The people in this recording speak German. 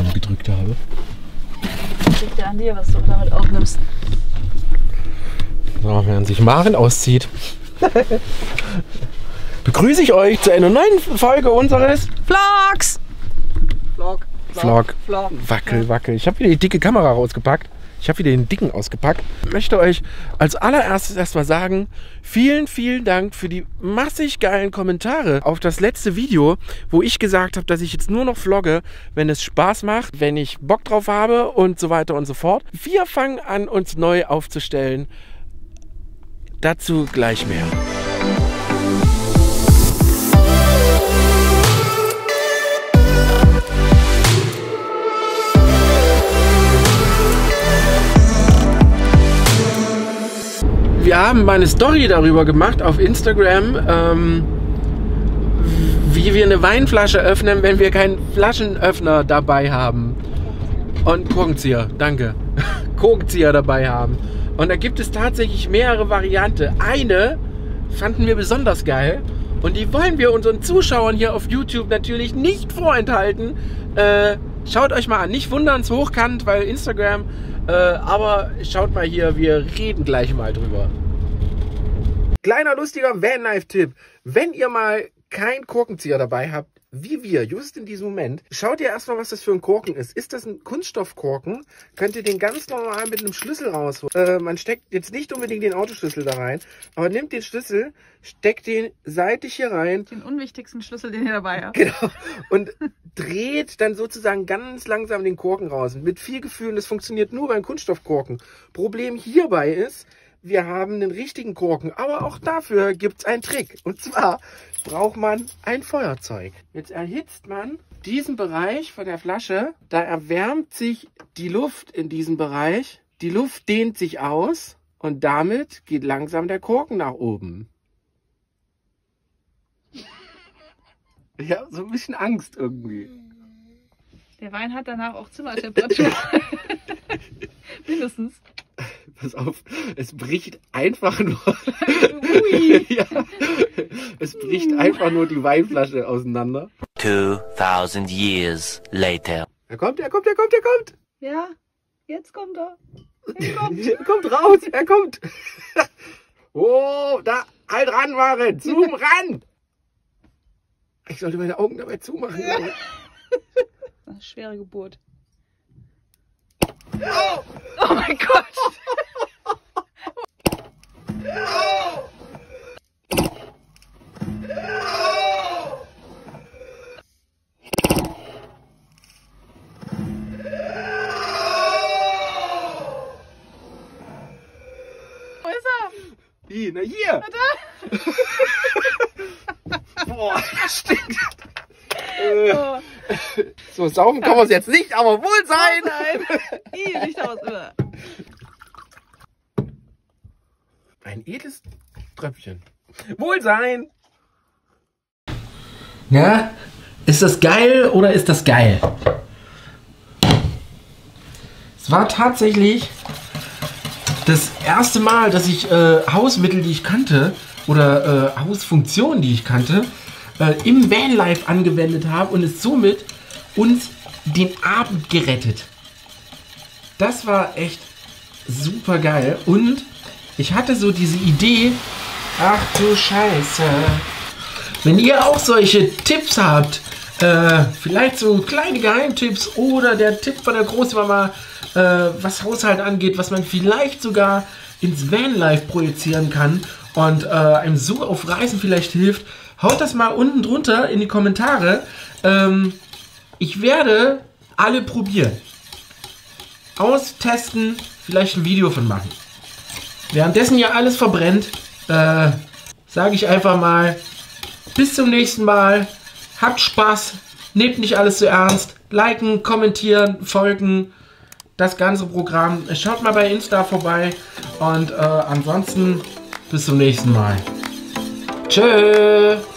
gedrückt habe. Liegt ja an dir, was du damit aufnimmst. So, während sich Maren auszieht, begrüße ich euch zu einer neuen Folge unseres Vlogs! Vlog. Wackel, wackel. Ich habe wieder die dicke Kamera rausgepackt. Ich habe wieder den dicken ausgepackt. Ich möchte euch als allererstes erstmal sagen, vielen, vielen Dank für die massig geilen Kommentare auf das letzte Video, wo ich gesagt habe, dass ich jetzt nur noch vlogge, wenn es Spaß macht, wenn ich Bock drauf habe und so weiter und so fort. Wir fangen an, uns neu aufzustellen. Dazu gleich mehr. Wir haben mal eine Story darüber gemacht auf Instagram, wie wir eine Weinflasche öffnen, wenn wir keinen Flaschenöffner dabei haben. Und Korkenzieher, danke. Korkenzieher dabei haben. Und da gibt es tatsächlich mehrere Varianten. Eine fanden wir besonders geil und die wollen wir unseren Zuschauern hier auf YouTube natürlich nicht vorenthalten. Schaut euch mal an, nicht wundern, es hochkant, weil Instagram, aber schaut mal hier, wir reden gleich mal drüber. Kleiner lustiger Vanlife-Tipp, wenn ihr mal keinen Korkenzieher dabei habt, wie wir, just in diesem Moment, schaut ihr erstmal, was das für ein Korken ist. Ist das ein Kunststoffkorken, könnt ihr den ganz normal mit einem Schlüssel rausholen. Man steckt jetzt nicht unbedingt den Autoschlüssel da rein, aber nimmt den Schlüssel, steckt den seitlich hier rein. Den unwichtigsten Schlüssel, den ihr dabei habt. Genau. Und dreht dann sozusagen ganz langsam den Korken raus. Mit viel Gefühl, das funktioniert nur beim Kunststoffkorken. Problem hierbei ist, wir haben einen richtigen Korken, aber auch dafür gibt es einen Trick. Und zwar braucht man ein Feuerzeug. Jetzt erhitzt man diesen Bereich von der Flasche, da erwärmt sich die Luft in diesem Bereich. Die Luft dehnt sich aus und damit geht langsam der Korken nach oben. Ich habe so ein bisschen Angst irgendwie. Der Wein hat danach auch Zimmertemperatur. Mindestens. Pass auf, es bricht einfach nur. Ja, es bricht einfach nur die Weinflasche auseinander. 2000 years later. Er kommt, er kommt, er kommt, er kommt. Ja, jetzt kommt er. Er kommt raus, er kommt. Oh, da, halt ran, Maren, zoom ran. Ich sollte meine Augen dabei zumachen. Das ist eine schwere Geburt. Oh, oh mein Gott. Wo ist er? Wie, na hier. Boah, das stinkt. Oh. So saufen kann man es jetzt nicht, aber wohl sein. Nein. Nicht aus. Ein edles Tröpfchen. Wohlsein! Ja, ist das geil oder ist das geil? Es war tatsächlich das erste Mal, dass ich Hausmittel, die ich kannte, oder Hausfunktionen, die ich kannte, im Vanlife angewendet habe und es somit uns den Abend gerettet. Das war echt super geil und ich hatte so diese Idee, ach du Scheiße, wenn ihr auch solche Tipps habt, vielleicht so kleine Geheimtipps oder der Tipp von der Großmama, was Haushalt angeht, was man vielleicht sogar ins Vanlife projizieren kann und einem so auf Reisen vielleicht hilft, haut das mal unten drunter in die Kommentare. Ich werde alle probieren. Austesten, vielleicht ein Video von machen. Währenddessen ja alles verbrennt, sage ich einfach mal, bis zum nächsten Mal. Habt Spaß, nehmt nicht alles so ernst. Liken, kommentieren, folgen, das ganze Programm. Schaut mal bei Insta vorbei und ansonsten bis zum nächsten Mal. Tschö.